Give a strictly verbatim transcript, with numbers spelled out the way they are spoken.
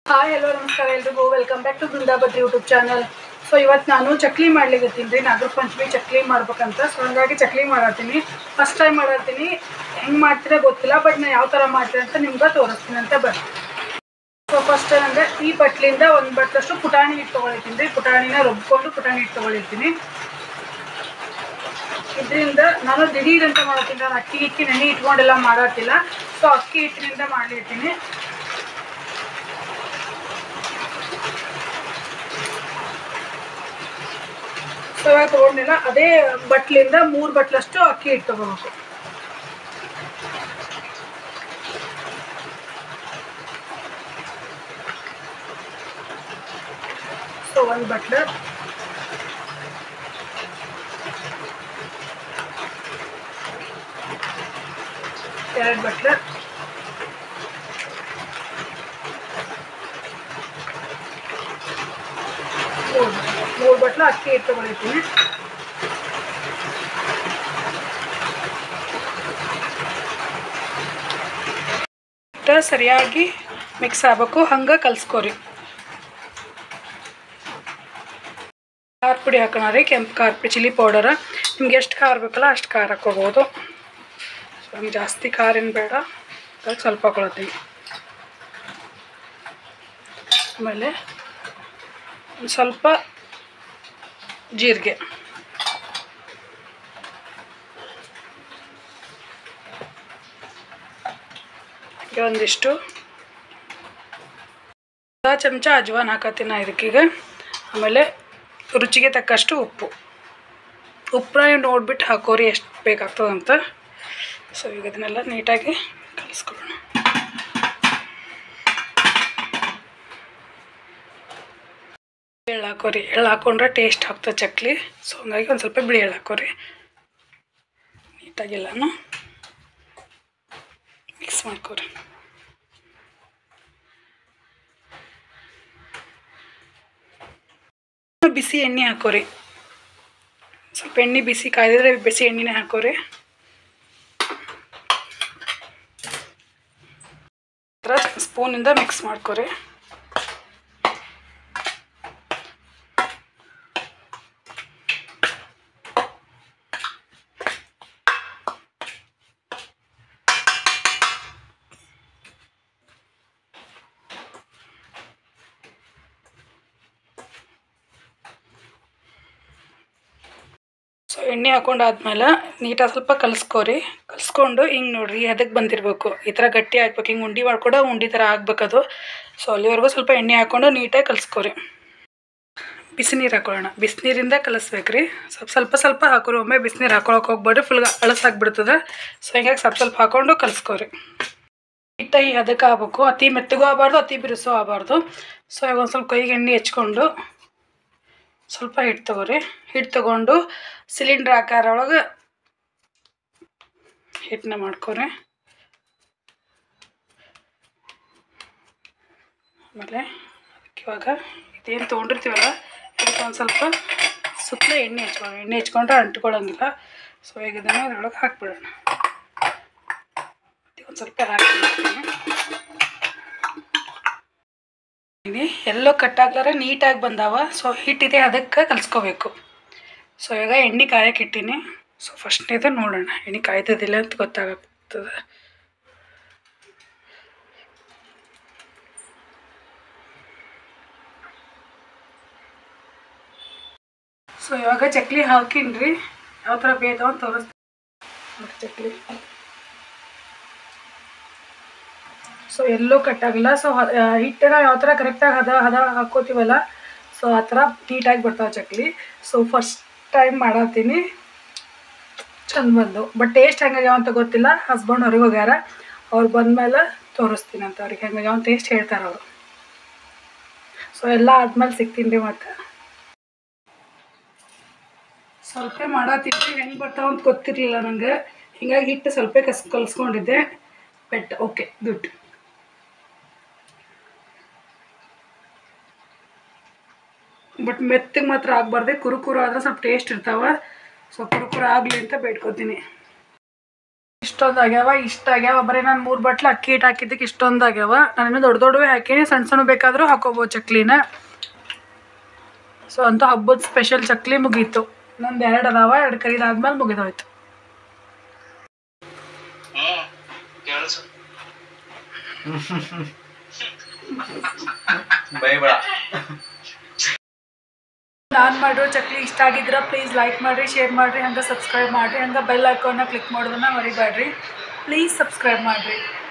Hi hello ನಮಸ್ಕಾರ ಎಲ್ರಿಗೂ welcome back to Brindavathi YouTube channel. So ಇವತ್ತು ನಾನು ಚಕ್ಲಿ ಮಾಡ್ಲಿಕ್ಕತ್ತೀನಿ ರೀ. ನಾಗರ ಪಂಚಮಿ ಚಕ್ಲಿ ಮಾಡ್ಬೇಕಂತ. ಸೊ ಹಂಗಾಗಿ ಚಕ್ಲಿ ಮಾಡತ್ತೀನಿ. ಫಸ್ಟ್ ಟೈಮ್ ಮಾಡತ್ತೀನಿ. ಹೆಂಗೆ ಮಾಡ್ತೀರಾ ಗೊತ್ತಿಲ್ಲ, ಬಟ್ ನಾನು ಯಾವ ಥರ ಮಾಡ್ತೀನಿ ಅಂತ ನಿಮ್ಗೆ ತೋರಿಸ್ತೀನಿ ಅಂತ ಬರ್ತೀನಿ. ಸೊ ಫಸ್ಟ್ ಏನಂದರೆ ಈ ಬಟ್ಲಿಂದ ಒಂದು ಬಟ್ಲಷ್ಟು ಪುಟಾಣಿ ಹಿಟ್ಟು ತೊಗೊಳಿತೀನಿ ರೀ. ಪುಟಾಣಿನ ರುಬ್ಕೊಂಡು ಪುಟಾಣಿ ಹಿಟ್ಟು ತೊಗೊಳಿತೀನಿ. ಇದರಿಂದ ನಾನು ದಿಢೀರ್ ಅಂತ ಮಾಡತ್ತೀನಿ. ನಾನು ಅಕ್ಕಿ ಹಿಕ್ಕಿ ನೆನೆ ಇಟ್ಕೊಂಡೆಲ್ಲ ಮಾಡತ್ತಿಲ್ಲ. ಸೊ ಅಕ್ಕಿ ಹಿಟ್ಟಿನಿಂದ ಮಾಡ್ಲಿರ್ತೀನಿ. ಸೊ ಇವಾಗ ತೊಗೊಂಡಿಲ್ಲ, ಅದೇ ಬಟ್ಲಿಂದ ಮೂರು ಬಟ್ಲಷ್ಟು ಅಕ್ಕಿ ಹಿಟ್ಟು ತೊಗೋಬೇಕು. ಸೊ ಒಂದು ಬಟ್ಲು, ಎರಡು ಬಟ್ಲು, ಮೂರು ಮೂರು ಬಟ್ಲು ಅಕ್ಕಿ ಹಿಟ್ಟು ತೊಗೊಳಿತೀನಿ. ಸರಿಯಾಗಿ ಮಿಕ್ಸ್ ಆಗಬೇಕು, ಹಂಗೆ ಕಲಿಸ್ಕೊರಿ. ಖಾರ ಪುಡಿ ಹಾಕೋಣ ರೀ, ಕೆಂಪು ಖಾರ ಪುಡಿ, ಚಿಲ್ಲಿ ಪೌಡರ. ನಿಮ್ಗೆ ಎಷ್ಟು ಖಾರ ಬೇಕಲ್ಲ ಅಷ್ಟು ಖಾರ ಹಾಕ್ಕೋಬೋದು. ಸೊ ನಮ್ಗೆ ಜಾಸ್ತಿ ಖಾರ ಏನು ಬೇಡ, ಅದಕ್ಕೆ ಸ್ವಲ್ಪ ಹಾಕೊಳತ್ತೀನಿ. ಆಮೇಲೆ ಒಂದು ಸ್ವಲ್ಪ ಜೀರಿಗೆ, ಒಂದಿಷ್ಟು ಅರ್ಧ ಚಮಚ ಅಜ್ವಾನ್ ಹಾಕತ್ತೀನಿ ನಾ ಇದಕ್ಕೀಗ. ಆಮೇಲೆ ರುಚಿಗೆ ತಕ್ಕಷ್ಟು ಉಪ್ಪು. ಉಪ್ಪನ್ನ ನೋಡ್ಬಿಟ್ಟು ಹಾಕೋರಿ ಎಷ್ಟು ಬೇಕಾಗ್ತದಂತ. ಸೊ ಈಗ ಇದನ್ನೆಲ್ಲ ನೀಟಾಗಿ ಕಲಿಸ್ಕೊಳ್ಳೋಣ. ಎಳ್ಳು ಹಾಕೋರಿ. ಎಳ್ಳು ಹಾಕೊಂಡ್ರೆ ಟೇಸ್ಟ್ ಆಗ್ತದೆ ಚಕ್ಲಿ. ಸೊ ಹಂಗಾಗಿ ಒಂದು ಸ್ವಲ್ಪ ಬಿಳಿ ಎಳ್ಳು ಹಾಕೋರಿ. ನೀಟಾಗೆಲ್ಲನೂ ಮಿಕ್ಸ್ ಮಾಡ್ಕೋರಿ. ಬಿಸಿ ಎಣ್ಣೆ ಹಾಕೋರಿ. ಸ್ವಲ್ಪ ಎಣ್ಣೆ ಬಿಸಿ ಕಾಯ್ದಿದ್ರೆ ಬಿಸಿ ಎಣ್ಣೆನೇ ಹಾಕೋರಿ. ಸ್ಪೂನಿಂದ ಮಿಕ್ಸ್ ಮಾಡ್ಕೋರಿ. ಸೊ ಎಣ್ಣೆ ಹಾಕೊಂಡಾದ್ಮೇಲೆ ನೀಟಾಗಿ ಸ್ವಲ್ಪ ಕಲಿಸ್ಕೋರಿ. ಕಲಿಸ್ಕೊಂಡು ಹಿಂಗೆ ನೋಡಿರಿ ಅದಕ್ಕೆ ಬಂದಿರಬೇಕು. ಈ ಥರ ಗಟ್ಟಿ ಹಾಕ್ಬೇಕು. ಹಿಂಗೆ ಉಂಡೆ ಮಾಡ್ಕೊಂಡು ಉಂಡೆ ಥರ ಆಗ್ಬೇಕದು. ಸೊ ಅಲ್ಲಿವರೆಗೂ ಸ್ವಲ್ಪ ಎಣ್ಣೆ ಹಾಕ್ಕೊಂಡು ನೀಟಾಗಿ ಕಲಿಸ್ಕೋರಿ. ಬಿಸಿನೀರು ಹಾಕೊಳ್ಳೋಣ. ಬಿಸಿನೀರಿಂದ ಕಲಿಸ್ಬೇಕು ರೀ. ಸ್ವಲ್ಪ ಸ್ವಲ್ಪ ಸ್ವಲ್ಪ ಹಾಕೋರಿ. ಒಮ್ಮೆ ಬಿಸಿನೀರು ಹಾಕೊಳಕ್ಕೆ ಹೋಗ್ಬೇಡ್ರಿ, ಫುಲ್ ಅಳಸಾಗ್ಬಿಡ್ತದೆ. ಸೊ ಹಿಂಗಾಗಿ ಸ್ವಲ್ಪ ಸ್ವಲ್ಪ ಹಾಕ್ಕೊಂಡು ಕಲಿಸ್ಕೋರಿ. ಹಿಟ್ಟಾಗಿ ಅದಕ್ಕೆ ಆಗ್ಬೇಕು. ಅತಿ ಮೆತ್ತಗೂ ಆಗಬಾರ್ದು, ಅತಿ ಬಿರುಸು ಆಗಬಾರ್ದು. ಸೊ ಇವಾಗ ಒಂದು ಸ್ವಲ್ಪ ಕೈಗೆ ಎಣ್ಣೆ ಹಚ್ಕೊಂಡು ಸ್ವಲ್ಪ ಹಿಟ್ಟು ತೊಗೋರಿ. ಹಿಟ್ಟು ತೊಗೊಂಡು ಸಿಲಿಂಡ್ರ್ ಆಕಾರ ಒಳಗೆ ಹಿಟ್ಟನ್ನ ಮಾಡ್ಕೊರಿ. ಆಮೇಲೆ ಅದಕ್ಕೆ ಇವಾಗ ಇದೇನು ತೊಗೊಂಡಿರ್ತೀವಲ್ಲ ಅದಕ್ಕೆ ಒಂದು ಸ್ವಲ್ಪ ಸುತ್ತಲೂ ಎಣ್ಣೆ ಹಚ್ಕೊಳ್ಳೋಣ. ಎಣ್ಣೆ ಹಚ್ಕೊಂಡ್ರೆ ಅಂಟ್ಕೊಳ್ಳೋಂಗಿಲ್ಲ. ಸೊ ಈಗ ಇದನ್ನು ಅದರೊಳಗೆ ಹಾಕ್ಬಿಡೋಣ. ಒಂದು ಸ್ವಲ್ಪ ಹಾಕ್ಬಿಡ್ತೀನಿ. ಎಲ್ಲೋ ಕಟ್ಟಾಗ್ಲಾರ ನೀಟಾಗಿ ಬಂದಾವ. ಸೊ ಹಿಟ್ಟಿದೆ ಅದಕ್ಕೆ ಕಲಿಸ್ಕೋಬೇಕು. ಸೊ ಇವಾಗ ಎಣ್ಣೆ ಕಾಯಕ್ಕೆ ಇಟ್ಟೀನಿ. ಸೊ ಫಸ್ಟ್ನೇದು ನೋಡೋಣ ಎಣ್ಣೆ ಕಾಯ್ತದಿಲ್ಲ ಅಂತ ಗೊತ್ತಾಗ್ತದೆ. ಸೊ ಇವಾಗ ಚಕ್ಲಿ ಹಾಕಿನ್ರಿ. ಯಾವ ಥರ ಬೇದಾವ ಅಂತ ತೋರಿಸ್ತೀನಿ ಚಕ್ಲಿ. ಸೊ ಎಲ್ಲೂ ಕಟ್ಟಾಗಿಲ್ಲ. ಸೊ ಹಿಟ್ಟನ್ನ ಯಾವ ಥರ ಕರೆಕ್ಟಾಗಿ ಹದ ಹದ ಹಾಕ್ಕೋತೀವಲ್ಲ, ಸೊ ಆ ಥರ ನೀಟಾಗಿ ಬರ್ತಾವೆ ಚಕ್ಲಿ. ಸೊ ಫಸ್ಟ್ ಟೈಮ್ ಮಾಡತ್ತೀನಿ, ಚಂದ ಬಂದು. ಬಟ್ ಟೇಸ್ಟ್ ಹೆಂಗಾಗ್ಯಾವ ಅಂತ ಗೊತ್ತಿಲ್ಲ. ಹಸ್ಬೆಂಡ್ ಹೊರಗೆ ಹೋಗ್ಯಾರ, ಅವ್ರು ಬಂದಮೇಲೆ ತೋರಿಸ್ತೀನಿ ಅಂತ. ಅವ್ರಿಗೆ ಹೆಂಗಾಗ್ಯಾವ ಅಂತ ಟೇಸ್ಟ್ ಹೇಳ್ತಾರೆ ಅವರು. ಸೊ ಎಲ್ಲ ಆದ್ಮೇಲೆ ಸಿಗ್ತೀನಿ ರೀ. ಮತ್ತು ಸ್ವಲ್ಪ ಮಾಡತ್ತೀನಿ, ಹೆಂಗೆ ಬರ್ತಾವ ಅಂತ ಗೊತ್ತಿರಲಿಲ್ಲ ನನಗೆ. ಹಿಂಗಾಗಿ ಹಿಟ್ಟು ಸ್ವಲ್ಪ ಕಸ್ ಕಲಿಸ್ಕೊಂಡಿದ್ದೆ. But okay good. ಬಟ್ ಮೆತ್ತಗೆ ಮಾತ್ರ ಆಗಬಾರ್ದೆ. ಕುರುಕುರು ಆದರೆ ಸ್ವಲ್ಪ ಟೇಸ್ಟ್ ಇರ್ತಾವೆ. ಸೊ ಕುರುಕುರು ಆಗಲಿ ಅಂತ ಬೇಡ್ಕೊತೀನಿ. ಇಷ್ಟೊಂದು ಆಗ್ಯಾವ ಇಷ್ಟ ಆಗ್ಯಾವ ಬರೀ ನಾನು ಮೂರು ಬಟ್ಲು ಅಕ್ಕಿ ಹಿಟ್ಟು ಹಾಕಿದ್ದಕ್ಕೆ ಇಷ್ಟೊಂದು ಆಗ್ಯಾವ ನಾನು ಇನ್ನೂ ದೊಡ್ಡ ದೊಡ್ಡವೇ ಹಾಕೀನಿ ಸಣ್ಣ ಸಣ್ಣ ಬೇಕಾದರೂ ಹಾಕೋಬೋದು ಚಕ್ಲಿನ ಸೊ ಅಂತೂ ಹಬ್ಬದ ಸ್ಪೆಷಲ್ ಚಕ್ಲಿ ಮುಗೀತು ನಂದು ಎರಡು ಅದಾವ ಎರಡು ಕರಿದಾದ್ಮೇಲೆ ಮುಗಿದೋಯ್ತು ನಾನು ಮಾಡಿರೋ ಚಕ್ಲಿ ಇಷ್ಟ ಆಗಿದ್ರೆ ಪ್ಲೀಸ್ ಲೈಕ್ ಮಾಡಿರಿ ಶೇರ್ ಮಾಡಿರಿ ಹಂಗೆ ಸಬ್ಸ್ಕ್ರೈಬ್ ಮಾಡಿರಿ ಹಂಗೆ ಬೆಲ್ ಐಕಾನ್ನ ಕ್ಲಿಕ್ ಮಾಡೋದನ್ನ ಮರಿಬೇಡ್ರಿ ಪ್ಲೀಸ್ ಸಬ್ಸ್ಕ್ರೈಬ್ ಮಾಡಿರಿ